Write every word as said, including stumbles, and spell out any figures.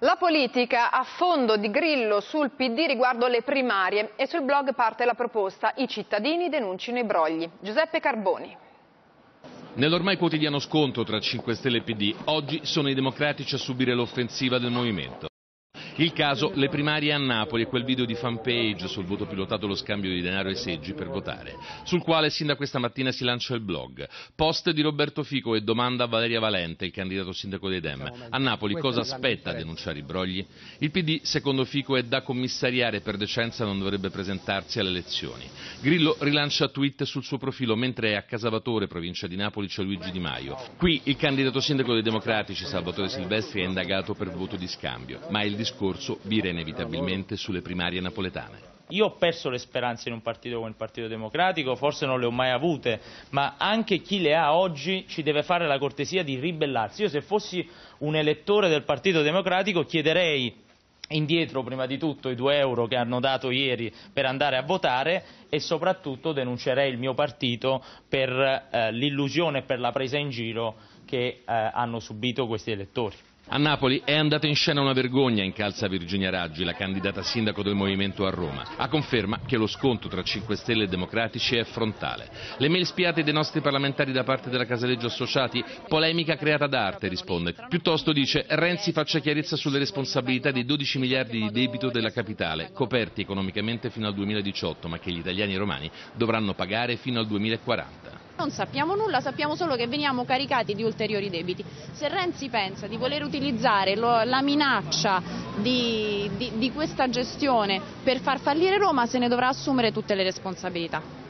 La politica a fondo di Grillo sul P D riguardo le primarie e sul blog parte la proposta I cittadini denuncino i brogli. Giuseppe Carboni. Nell'ormai quotidiano scontro tra cinque Stelle e P D, oggi sono i democratici a subire l'offensiva del movimento. Il caso, le primarie a Napoli e quel video di fanpage sul voto pilotato lo scambio di denaro e seggi per votare, sul quale sin da questa mattina si lancia il blog. Post di Roberto Fico e domanda a Valeria Valente, il candidato sindaco dei Dem. A Napoli cosa aspetta a denunciare i brogli? Il P D, secondo Fico, è da commissariare e per decenza non dovrebbe presentarsi alle elezioni. Grillo rilancia tweet sul suo profilo, mentre a Casavatore, provincia di Napoli, c'è Luigi Di Maio. Qui il candidato sindaco dei Democratici, Salvatore Silvestri, è indagato per voto di scambio, ma il discorso vira inevitabilmente sulle primarie napoletane. Io ho perso le speranze in un partito come il Partito Democratico, forse non le ho mai avute, ma anche chi le ha oggi ci deve fare la cortesia di ribellarsi. Io se fossi un elettore del Partito Democratico chiederei indietro prima di tutto i due euro che hanno dato ieri per andare a votare e soprattutto denuncerei il mio partito per eh, l'illusione e per la presa in giro che eh, hanno subito questi elettori. A Napoli è andata in scena una vergogna, incalza Virginia Raggi, la candidata sindaco del Movimento a Roma. A conferma che lo scontro tra cinque Stelle e Democratici è frontale. Le mail spiate dei nostri parlamentari da parte della Casaleggio Associati? Polemica creata da arte, risponde. Piuttosto dice Renzi faccia chiarezza sulle responsabilità dei dodici miliardi di debito della capitale, coperti economicamente fino al duemiladiciotto, ma che gli italiani romani dovranno pagare fino al duemilaquaranta. Non sappiamo nulla, sappiamo solo che veniamo caricati di ulteriori debiti. Se Renzi pensa di voler utilizzare lo, la minaccia di, di, di questa gestione per far fallire Roma, se ne dovrà assumere tutte le responsabilità.